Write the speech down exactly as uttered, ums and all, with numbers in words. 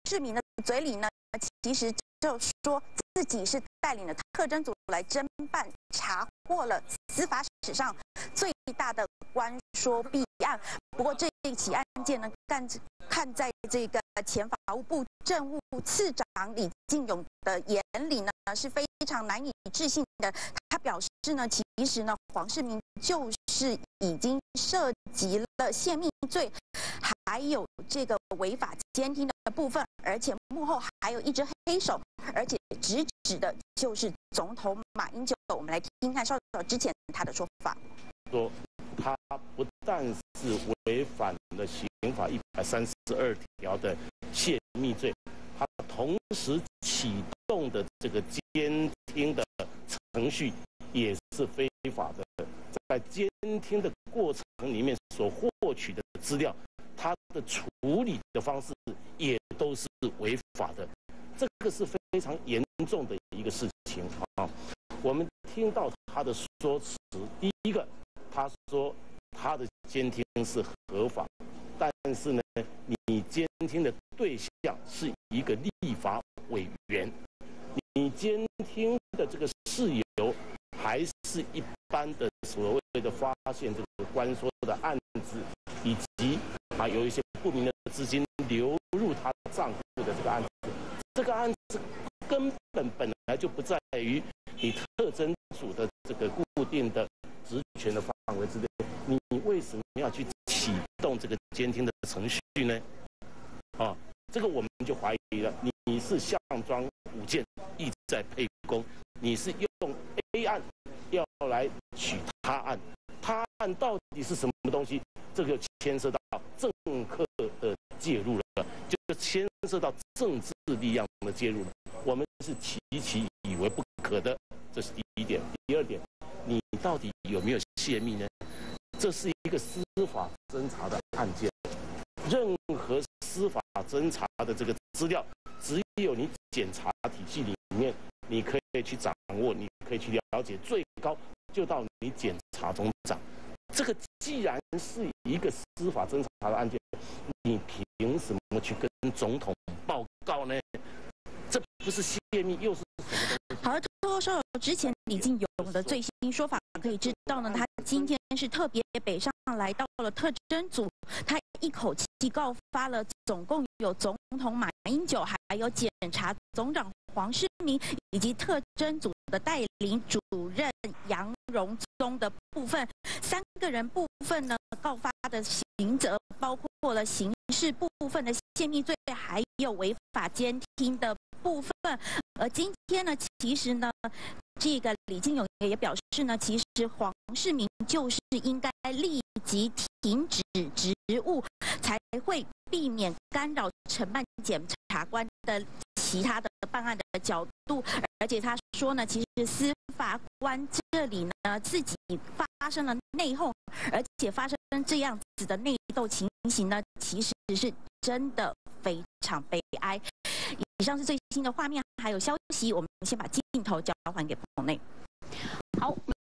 世民的嘴里呢，其实就说自己是带领了特侦组来侦办查获了司法史上最大的关说弊案。不过这一起案件呢，看看在这个前法务部政务次长李进勇的眼里呢，是非常难以置信的。他表示呢，其实呢，黄世明就是已经涉及了泄密罪，还有这个违法监听的部分，而且幕后还有一只黑手，而且直指的就是总统马英九。我们来听听看稍早之前他的说法。 说他不但是违反了刑法一百三十二条的泄密罪，他同时启动的这个监听的程序也是非法的。在监听的过程里面所获取的资料，他的处理的方式也都是违法的，这个是非常严重的一个事情啊。我们听到他的说辞，第一个，他说他的监听是合法，但是呢，你监听的对象是一个立法委员，你监听的这个事由还是一般的所谓的发现这个关说的案子，以及啊有一些不明的资金流入他账户的这个案子，这个案子根本本来就不在于你特侦组的这个固定的职权的范围之内，你为什么要去启动这个监听的程序呢？啊，这个我们就怀疑了，你你是项庄舞剑，意在沛公，你是用 A 案要来取他案，他案到底是什么东西？这个牵涉到政客的介入了，就牵涉到政治力量的介入了，我们是极其以为不可的，这是第一点。第二点，你到底有没有泄密呢？这是一个司法侦查的案件，任何司法侦查的这个资料，只有你检察体系里面，你可以去掌握，你可以去了解，最高就到你检察总长。这个既然是一个司法侦查的案件，你凭什么去跟总统报告呢？这不是泄密，又是什么东西？ 好，多少之前李进勇的最新说法可以知道呢，他今天是特别北上来到了特侦组，他一口气告发了总共有总统马英九，还有检察总长黄世明，以及特侦组的代理主任杨荣宗的部分。三个人部分呢，告发的刑责包括了刑事部分的泄密罪，还有违法监听的部分。而今天呢，其实呢，这个李进勇也表示呢，其实黄世明就是应该立即停止职务，才会避免干扰承办检察官的其他的办案的角度。而且他说呢，其实司法官这里呢自己发生了内讧，而且发生这样子的内斗情形呢，其实是真的非常悲哀。以上是最新的画面还有消息，我们先把镜头交还给棚内。好。